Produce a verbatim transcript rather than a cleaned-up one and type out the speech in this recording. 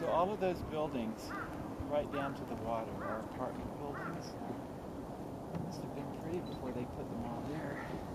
So all of those buildings right down to the water are apartment buildings. Must have been pretty before they put them all there.